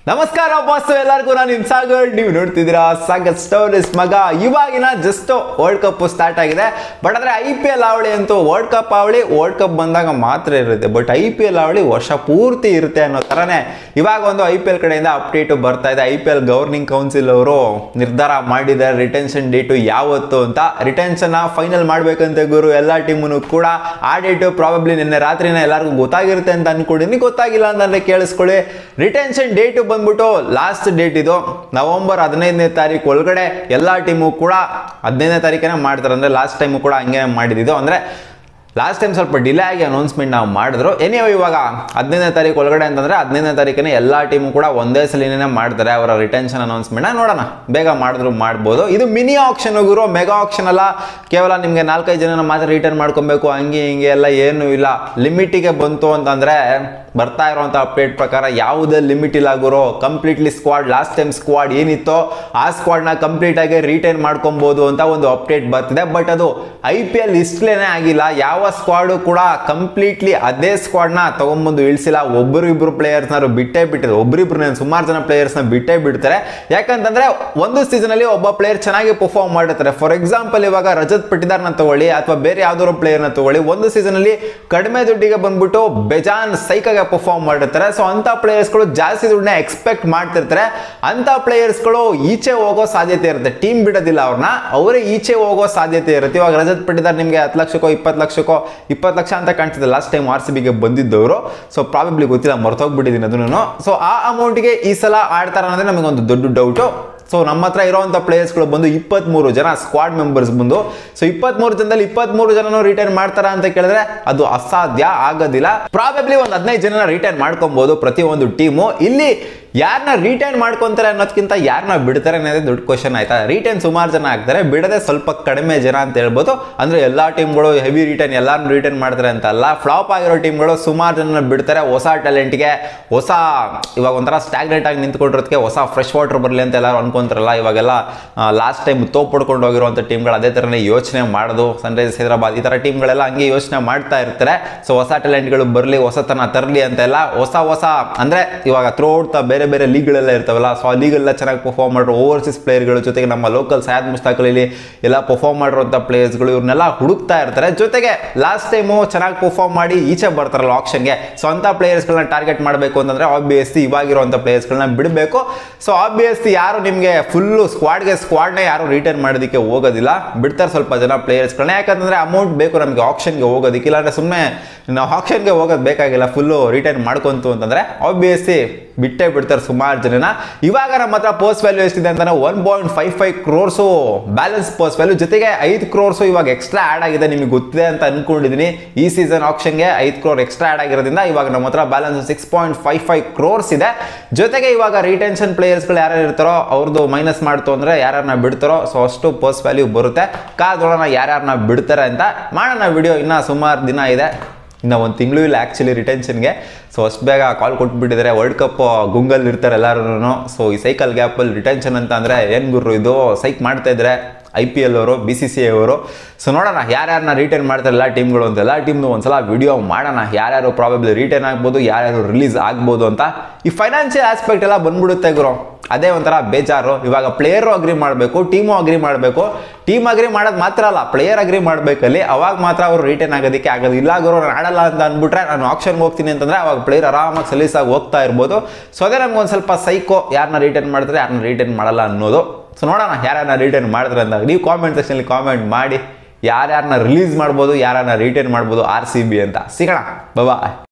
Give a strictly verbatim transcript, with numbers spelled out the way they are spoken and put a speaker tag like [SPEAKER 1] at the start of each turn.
[SPEAKER 1] ನಮಸ್ಕಾರ ಬಾಸ್, ಎಲ್ಲರಿಗೂ ನಾನು ನಿಮ್ ಸಾಗರ್. ನೀವು ನೋಡ್ತಿದ್ದೀರಾ ಸಾಗರ್ ಸ್ಟೋರೀಸ್. ಮಗ, ಇವಾಗಿನ ಜಸ್ಟ್ ವರ್ಲ್ಡ್ ಕಪ್ ಸ್ಟಾರ್ಟ್ ಆಗಿದೆ. ಬಟ್ ಆದ್ರೆ ಐ ಪಿ ಎಲ್ ಅವಳಿ ಅಂತೂ ವರ್ಲ್ಡ್ ಕಪ್ ಅವಳಿ ವರ್ಲ್ಡ್ ಕಪ್ ಬಂದಾಗ ಮಾತ್ರ ಇರುತ್ತೆ. ಬಟ್ ಐ ಪಿ ಎಲ್ ಅವಳಿ ವರ್ಷ ಪೂರ್ತಿ ಇರುತ್ತೆ ಅನ್ನೋ ತರನೇ ಇವಾಗ ಒಂದು ಐ ಪಿ ಎಲ್ ಕಡೆಯಿಂದ ಅಪ್ಡೇಟ್ ಬರ್ತಾ ಇದೆ. I P L governing council ಅವರು ನಿರ್ಧಾರ ಮಾಡಿದ್ದಾರೆ ರಿಟೆನ್ಷನ್ ಡೇಟು ಯಾವತ್ತು ಅಂತ. ರಿಟೆನ್ಷನ್ ಫೈನಲ್ ಮಾಡ್ಬೇಕಂತ ಗುರು ಎಲ್ಲ ಟೀಮು ಕೂಡ. ಆ ಡೇಟು ಪ್ರಾಬಬ್ಲಿ ನಿನ್ನೆ ರಾತ್ರಿನ ಎಲ್ಲರಿಗೂ ಗೊತ್ತಾಗಿರುತ್ತೆ ಅಂತ ಅನ್ಕೊಂಡಿದ್ದೀನಿ. ಗೊತ್ತಾಗಿಲ್ಲ ಅಂತಂದ್ರೆ ಕೇಳಿಸ್ಕೊಳ್ಳಿ. ರಿಟೆನ್ಷನ್ ಡೇಟು ಬಂದ್ಬಿಟ್ಟು ಲಾಸ್ಟ್ ಡೇಟ್ ಇದು ನವೆಂಬರ್ ಹದಿನೈದನೇ ತಾರೀಕು ಒಳಗಡೆ ಎಲ್ಲಾ ಟೀಮು ಕೂಡ ಹದಿನೈದನೇ ತಾರೀಕನೇ ಮಾಡ್ತಾರೆ. ಅಂದ್ರೆ ಲಾಸ್ಟ್ ಟೈಮು ಕೂಡ ಹಂಗೆ ಮಾಡಿದ್ದು. ಅಂದ್ರೆ ಲಾಸ್ಟ್ ಟೈಮ್ ಸ್ವಲ್ಪ ಡಿಲೇ ಆಗಿ ಅನೌನ್ಸ್ಮೆಂಟ್ ನಾವು ಮಾಡಿದ್ರು. ಎನಿವೆ ಇವಾಗ ಹದಿನೈದನೇ ತಾರೀಕು ಒಳಗಡೆ ಅಂತಂದ್ರೆ ಹದಿನೈದನೇ ತಾರೀಕನೇ ಎಲ್ಲ ಟೀಮು ಕೂಡ ಒಂದೇ ಸಲಿನೇ ಮಾಡ್ತಾರೆ ಅವರ ರಿಟೆನ್ಷನ್ ಅನೌನ್ಸ್ಮೆಂಟ್. ನೋಡೋಣ, ಬೇಗ ಮಾಡಿದ್ರು ಮಾಡ್ಬೋದು. ಇದು ಮಿನಿ ಆಕ್ಷನ್ ಗುರು, ಮೆಗಾ ಆಕ್ಷನ್ ಅಲ್ಲ. ಕೇವಲ ನಿಮಗೆ ನಾಲ್ಕೈದು ಜನ ಮಾತ್ರ ರಿಟರ್ನ್ ಮಾಡ್ಕೊಬೇಕು ಹಂಗೆ ಹಿಂಗೆ ಎಲ್ಲ ಏನೂ ಇಲ್ಲ. ಲಿಮಿಟಿಗೆ ಬಂತು ಅಂತಂದ್ರೆ ಬರ್ತಾ ಇರುವಂಥ ಅಪ್ಡೇಟ್ ಪ್ರಕಾರ ಯಾವುದೇ ಲಿಮಿಟ್ ಇಲ್ಲ ಗುರು. Completely squad, last time squad ಏನಿತ್ತೋ ಆ ಸ್ಕ್ವಾಡ್ನ ಕಂಪ್ಲೀಟ್ ಆಗಿ ರಿಟೈನ್ ಮಾಡ್ಕೊಬೋದು ಅಂತ ಒಂದು ಅಪ್ಡೇಟ್ ಬರ್ತಿದೆ. ಬಟ್ ಅದು ಐ ಪಿ ಎಲ್ ಇಷ್ಟಲೇನೆ ಆಗಿಲ್ಲ. ಯಾವ ಸ್ಕ್ವಾಡು ಕೂಡ ಕಂಪ್ಲೀಟ್ಲಿ ಅದೇ ಸ್ಕ್ವಾಡ್ನ ತಗೊಂಡ್ಬಂದು ಇಳಿಸಿಲ್ಲ. ಒಬ್ಬರು ಇಬ್ರು ಪ್ಲೇಯರ್ಸ್ನ ಬಿಟ್ಟೇ ಬಿಟ್ಟಿದ್ರು. ಒಬ್ಬರಿಬ್ರು ಸುಮಾರು ಜನ ಪ್ಲೇಯರ್ಸ್ನ ಬಿಟ್ಟೇ ಬಿಡ್ತಾರೆ. ಯಾಕಂತಂದ್ರೆ ಒಂದು ಸೀಸನ್ ಅಲ್ಲಿ ಒಬ್ಬ ಪ್ಲೇಯರ್ ಚೆನ್ನಾಗಿ ಪರ್ಫಾರ್ಮ್ ಮಾಡಿರ್ತಾರೆ. ಫಾರ್ ಎಕ್ಸಾಂಪಲ್ ಇವಾಗ ರಜತ್ ಪಟ್ಟಿದಾರ್ನ ತಗೊಳ್ಳಿ ಅಥವಾ ಬೇರೆ ಯಾವ್ದಾದ್ರು ಪ್ಲೇಯರ್ನ ತಗೊಳ್ಳಿ. ಒಂದು ಸೀಸನ್ ಅಲ್ಲಿ ಕಡಿಮೆ ದುಡ್ಡಿಗೆ ಬಂದ್ಬಿಟ್ಟು ಬೇಜಾನ್ ಸೈಕಾಗಿ ಪರ್ಫಾರ್ಮ್ ಮಾಡಿರ್ತಾರೆ. ಸೊ ಅಂತ ಪ್ಲೇಯರ್ಸ್ಗಳು ಜಾಸ್ತಿ ದುಡ್ಡನ್ನ ಎಕ್ಸ್ಪೆಕ್ಟ್ ಮಾಡ್ತಿರ್ತಾರೆ. ಅಂತ ಪ್ಲೇಯರ್ಸ್ಗಳು ಈಚೆ ಹೋಗೋ ಸಾಧ್ಯತೆ ಇರುತ್ತೆ. ಟೀಮ್ ಬಿಡೋದಿಲ್ಲ ಅವ್ರನ್ನ, ಅವರೇ ಈಚೆ ಹೋಗೋ ಸಾಧ್ಯತೆ ಇರುತ್ತೆ. ಇವಾಗ ರಜತ್ ಪಟ್ಟಿದಾರ್ ನಿಮಗೆ ಹತ್ತು ಲಕ್ಷಕ್ಕೋ ಇಪ್ಪತ್ತು ಲಕ್ಷಕ್ಕೋ ಇಪ್ಪತ್ತು ಲಕ್ಷ ಅಂತ ಕಾಣ್ತಿದೆ ಲಾಸ್ಟ್ ಟೈಮ್ ಆರ್ ಸಿ ಬಿಗೆ ಬಂದಿದ್ದವರು. ಸೊ ಪ್ರಾಬಬ್ಲಿ ಗೊತ್ತಿಲ್ಲ, ಮರ್ತೋಗ್ಬಿಟ್ಟಿದ್ದೀನಿ ಅದನ್ನು. ಸೊ ಆ ಅಮೌಂಟ್ಗೆ ಈ ಸಲ ಆಡ್ತಾರ ಅನ್ನೋದೇ ನಮಗೆ ಒಂದು ದೊಡ್ಡ ಡೌಟು. ಸೊ ನಮ್ಮ ಹತ್ರ ಇರುವಂಥ ಪ್ಲೇಯರ್ಸ್ಗಳು ಬಂದು ಇಪ್ಪತ್ತ್ಮೂರು ಜನ ಸ್ಕ್ವಾಡ್ ಮೆಂಬರ್ಸ್ ಬಂದು. ಸೊ ಇಪ್ಪತ್ತ್ಮೂರು ಜನದಲ್ಲಿ ಇಪ್ಪತ್ತ್ಮೂರು ಜನನು ರಿಟೈನ್ ಮಾಡ್ತಾರ ಅಂತ ಕೇಳಿದ್ರೆ ಅದು ಅಸಾಧ್ಯ, ಆಗೋದಿಲ್ಲ. ಪ್ರಾಬಬ್ಲಿ ಒಂದು ಹದಿನೈದು ಜನ ರಿಟೈನ್ ಮಾಡ್ಕೊಬಹುದು ಪ್ರತಿ ಒಂದು ಟೀಮು. ಇಲ್ಲಿ ಯಾರನ್ನ ರಿಟೈನ್ ಮಾಡ್ಕೊಂತಾರೆ ಅನ್ನೋದಕ್ಕಿಂತ ಯಾರನ್ನ ಬಿಡ್ತಾರೆ ಅನ್ನೋದೇ ದೊಡ್ಡ ಕ್ವಶನ್ ಆಯ್ತಾ. ರಿಟೈನ್ ಸುಮಾರು ಜನ ಆಗ್ತಾರೆ, ಬಿಡದೆ ಸ್ವಲ್ಪ ಕಡಿಮೆ ಜನ ಅಂತ ಹೇಳ್ಬೋದು. ಅಂದ್ರೆ ಎಲ್ಲಾ ಟೀಮ್ಗಳು ಹೆವಿ ರಿಟೈನ್ ಎಲ್ಲಾರು ರಿಟೈನ್ ಮಾಡ್ತಾರೆ ಅಂತ ಅಲ್ಲ. ಫ್ಲಾಪ್ ಆಗಿರೋ ಟೀಮ್ಗಳು ಸುಮಾರು ಜನ ಬಿಡ್ತಾರೆ. ಹೊಸ ಟ್ಯಾಲೆಂಟ್ಗೆ, ಹೊಸ ಇವಾಗ ಒಂಥರ ಸ್ಟಾಗ್ನೆಟ್ ಆಗಿ ನಿಂತ್ಕೊಂಡಿರೋದಕ್ಕೆ ಹೊಸ ಫ್ರೆಶ್ ವಾಟರ್ ಬರಲಿ ಅಂತ ಎಲ್ಲರೂ ಅನ್ಕೊಂತಾರಲ್ಲ. ಇವಾಗೆಲ್ಲ ಲಾಸ್ಟ್ ಟೈಮ್ ತೋಪ್ ಪಡ್ಕೊಂಡು ಹೋಗಿರುವಂಥ ಟೀಮ್ಗಳು ಅದೇ ಥರನೇ ಯೋಚನೆ ಮಾಡೋದು. ಸನ್ರೈಸರ್ಸ್ ಹೈದರಾಬಾದ್ ಈ ಥರ ಟೀಮ್ಗಳೆಲ್ಲ ಹಂಗೆ ಯೋಚನೆ ಮಾಡ್ತಾ ಇರ್ತಾರೆ. ಸೊ ಹೊಸ ಟ್ಯಾಲೆಂಟ್ಗಳು ಬರಲಿ, ಹೊಸತನ ತರಲಿ ಅಂತೆಲ್ಲ ಹೊಸ ಹೊಸ ಅಂದ್ರೆ ಇವಾಗ ಥ್ರೋಟ್ ಬೇರೆ ಬೇರೆ ಲೀಗ್ಗಳೆಲ್ಲ ಇರ್ತಾವಲ್ಲ. ಸೊ ಆ ಲೀಗಲ್ಲ ಚೆನ್ನಾಗಿ ಪರ್ಫಾರ್ಮ್ ಮಾಡಿರೋ ಓವರ್ಸೀಸ್ ಪ್ಲೇಯರ್ಗಳು ಜೊತೆಗೆ ನಮ್ಮ ಲೋಕಲ್ ಸೈಯದ್ ಮುಸ್ತಾಕಲ್ಲಿ ಎಲ್ಲ ಪರ್ಫಾರ್ಮ್ ಮಾಡಿರುವಂಥ ಪ್ಲೇಯರ್ಸ್ಗಳು ಇವ್ರನ್ನೆಲ್ಲ ಹುಡುಕ್ತಾ ಇರ್ತಾರೆ. ಜೊತೆಗೆ ಲಾಸ್ಟ್ ಟೈಮು ಚೆನ್ನಾಗಿ ಪರ್ಫಾರ್ಮ್ ಮಾಡಿ ಈಚೆ ಬರ್ತಾರಲ್ಲ ಆಪ್ಷನ್ಗೆ. ಸೊ ಅಂತ ಪ್ಲೇಯರ್ಸ್ಗಳನ್ನ ಟಾರ್ಗೆಟ್ ಮಾಡಬೇಕು ಅಂತಂದ್ರೆ ಆಬ್ವಿಯಸ್ಲಿ ಇವಾಗಿರುವಂಥ ಪ್ಲೇಯರ್ಸ್ಗಳನ್ನ ಬಿಡಬೇಕು. ಸೊ ಆಬ್ವಿಯಸ್ಲಿ ಯಾರು ನಿಮಗೆ ಫುಲ್ಲು ಸ್ಕ್ವಾಡ್ಗೆ ಸ್ಕ್ವಾಡ್ನೇ ಯಾರು ರಿಟೈನ್ ಮಾಡೋದಕ್ಕೆ ಹೋಗೋದಿಲ್ಲ, ಬಿಡ್ತಾರೆ ಸ್ವಲ್ಪ ಜನ ಪ್ಲೇಯರ್ಸ್ಗಳನ್ನ. ಯಾಕಂತಂದ್ರೆ ಅಮೌಂಟ್ ಬೇಕು ನಮಗೆ ಆಪ್ಷನ್ಗೆ ಹೋಗೋದಕ್ಕೆ. ಇಲ್ಲಾಂದ್ರೆ ಸುಮ್ಮನೆ ನಾವು ಆಪ್ಷನ್ಗೆ ಹೋಗೋದು ಬೇಕಾಗಿಲ್ಲ, ಫುಲ್ಲು ರಿಟೈನ್ ಮಾಡ್ಕೊಂತು ಅಂತಂದ್ರೆ ಆಬ್ವಿಯಸ್ಲಿ ಬಿಟ್ಟೇ ಬಿಡ್ತಾರೆ ಸುಮಾರು ಜನನ. ಇವಾಗ ನಮ್ಮ ಹತ್ರ ಪೋಸ್ಟ್ ವ್ಯಾಲ್ಯೂ ಎಷ್ಟಿದೆ ಅಂತಂದ್ರೆ one point five five crores balance ಪೋಸ್ಟ್ ವ್ಯಾಲ್ಯೂ, ಜೊತೆಗೆ ಐದು ಕ್ರೋರ್ಸು ಇವಾಗ ಎಕ್ಸ್ಟ್ರಾ ಆ್ಯಡ್ ಆಗಿದೆ. ನಿಮಗೆ ಗೊತ್ತಿದೆ ಅಂತ ಅನ್ಕೊಂಡಿದ್ದೀನಿ. ಈ ಸೀಸನ್ ಆಪ್ಷನ್ಗೆ ಐದು ಕ್ರೋರ್ ಎಕ್ಸ್ಟ್ರಾ ಆ್ಯಡ್ ಆಗಿರೋದ್ರಿಂದ ಇವಾಗ ನಮ್ಮ ಹತ್ರ balance six point five five crores ಇದೆ. ಜೊತೆಗೆ ಇವಾಗ ರಿಟೆನ್ಷನ್ ಪ್ಲೇಯರ್ಸ್ಗಳು ಯಾರ್ಯಾರು ಇರ್ತಾರೋ ಅವ್ರದ್ದು ಮೈನಸ್ ಮಾಡ್ತು ಅಂದ್ರೆ ಯಾರ್ಯಾರನ್ನ ಬಿಡ್ತಾರೋ ಸೊ ಅಷ್ಟು ಪೋಸ್ಟ್ ವ್ಯಾಲ್ಯೂ ಬರುತ್ತೆ. ಕಾದೋಣ ಯಾರ್ಯಾರನ್ನ ಬಿಡ್ತಾರೆ ಅಂತ. ಮಾಡೋಣ ವಿಡಿಯೋ, ಇನ್ನ ಸುಮಾರು ದಿನ ಇದೆ, ಇನ್ನು ಒಂದು ತಿಂಗಳು ಇಲ್ಲ ಆ್ಯಕ್ಚುಲಿ ರಿಟೆನ್ಷನ್ಗೆ. ಸೊ ಅಷ್ಟು ಬೇಗ ಕಾಲ್ ಕೊಟ್ಬಿಟ್ಟಿದ್ದಾರೆ. ವರ್ಲ್ಡ್ ಕಪ್ ಗುಂಗಲ್ ಇರ್ತಾರೆ ಎಲ್ಲರೂ. ಸೊ ಈ ಸೈಕಲ್ ಗ್ಯಾಪಲ್ಲಿ ರಿಟೆನ್ಷನ್ ಅಂತ ಅಂದರೆ ಏನು ಗುರು ಇದು ಸೈಕ್ ಮಾಡ್ತಾ ಇದ್ದಾರೆ ಐ ಪಿ ಎಲ್ ಅವರು, ಬಿ ಸಿ ಸಿ ಐ ಅವರು. ಸೊ ನೋಡೋಣ ಯಾರ್ಯಾರನ್ನ ರಿಟೈನ್ ಮಾಡ್ತಾರೆ ಎಲ್ಲ ಟೀಮ್ಗಳು ಅಂತ. ಎಲ್ಲ ಟೀಮ್ದು ಒಂದ್ಸಲ ವಿಡಿಯೋ ಮಾಡೋಣ. ಯಾರ್ಯಾರು ಪ್ರಾಬಬ್ಲಿ ರಿಟೈನ್ ಆಗ್ಬೋದು, ಯಾರ್ಯಾರು ರಿಲೀಸ್ ಆಗ್ಬೋದು ಅಂತ. ಈ ಫೈನಾನ್ಷಿಯಲ್ ಆಸ್ಪೆಕ್ಟ್ ಎಲ್ಲ ಬಂದ್ಬಿಡುತ್ತೆ ಗುರು, ಅದೇ ಒಂಥರ ಬೇಜಾರು. ಇವಾಗ ಪ್ಲೇಯರು ಅಗ್ರಿ ಮಾಡಬೇಕು, ಟೀಮು ಅಗ್ರಿ ಮಾಡಬೇಕು. ಟೀಮ್ ಅಗ್ರಿ ಮಾಡೋದು ಮಾತ್ರ ಅಲ್ಲ, ಪ್ಲೇಯರ್ ಅಗ್ರಿ ಮಾಡಬೇಕಲ್ಲಿ. ಅವಾಗ ಮಾತ್ರ ಅವರು ರಿಟೈನ್ ಆಗೋದಕ್ಕೆ ಆಗೋದು. ಇಲ್ಲ ಗುರು ನಾನು ಆಡಲ್ಲ ಅಂತ ಅಂದ್ಬಿಟ್ರೆ, ನಾನು ಆಪ್ಷನ್ಗೆ ಹೋಗ್ತೀನಿ ಅಂತಂದ್ರೆ ಅವಾಗ ಪ್ಲೇಯರ್ ಆರಾಮಾಗಿ ಸಲೀಸಾಗಿ ಹೋಗ್ತಾ ಇರ್ಬೋದು. ಸೊ ಅದೇ ನಮ್ಗೆ ಒಂದು ಸ್ವಲ್ಪ ಸೈಕೋ, ಯಾರನ್ನ ರಿಟೈನ್ ಮಾಡ್ತಾರೆ ಯಾರನ್ನ ರಿಟೈನ್ ಮಾಡಲ್ಲ ಅನ್ನೋದು. ಸೊ ನೋಡೋಣ ಯಾರ್ಯಾರನ್ನ ರಿಟೈನ್ ಮಾಡಿದ್ರೆ ಅಂತ. ನೀವು ಕಾಮೆಂಟ್ ಸೆಕ್ಷನಲ್ಲಿ ಕಾಮೆಂಟ್ ಮಾಡಿ ಯಾರ್ಯಾರನ್ನ ರಿಲೀಸ್ ಮಾಡ್ಬೋದು, ಯಾರನ್ನ ರಿಟೈನ್ ಮಾಡ್ಬೋದು ಆರ್ ಸಿ ಬಿ ಅಂತ. ಸಿಗೋಣ, ಬಾಯ್.